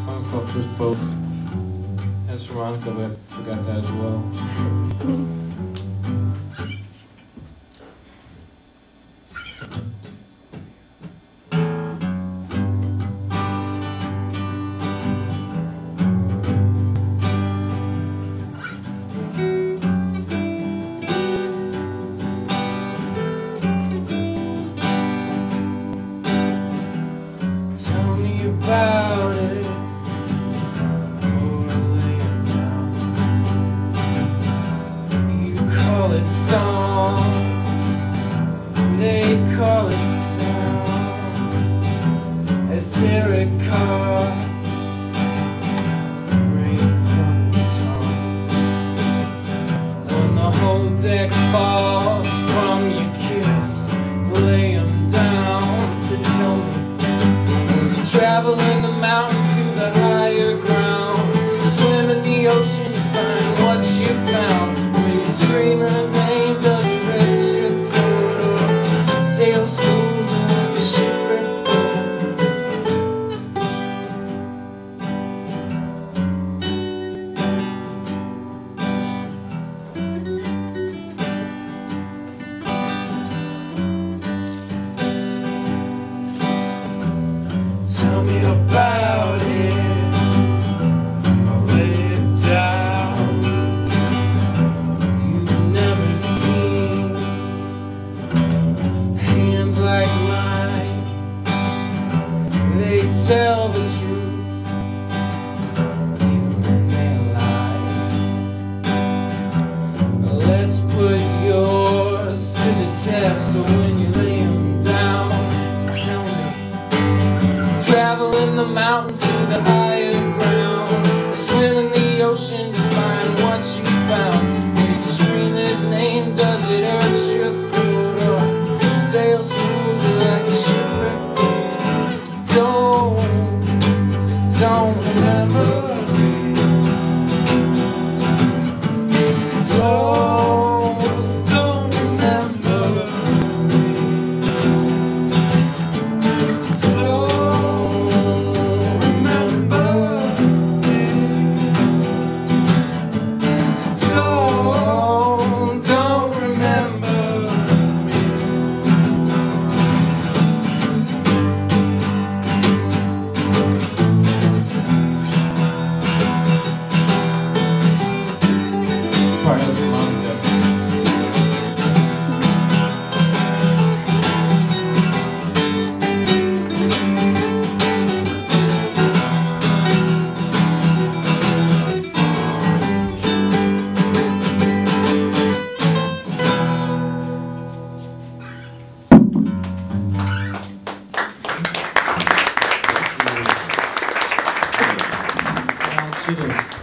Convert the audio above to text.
song's called Pierceton. That's for Monica, but I forgot that as well. Tell me about it, or lay it down. You call it song, they call it sound. As terror cards rain from the tongue. When the whole deck falls from your kiss, lay 'em down to tell me. Travel in the mountain to the higher ground. Swim in the ocean to find what you found. When you scream her name, does it hurt your throat? Or sail smooth like a shipwreck Tell me about it, I'll lay it down. You've never seen hands like mine. They tell the truth, even when they lie. Let's put yours to the test, so when you lay 'em down, tell me. Travel in the mountain to the higher ground. Swim in the ocean to find what you found. When you scream his name, does it hurt your throat? Or sail smooth like a shipwreck? Don't remember me. Don't remember me. Calchidas.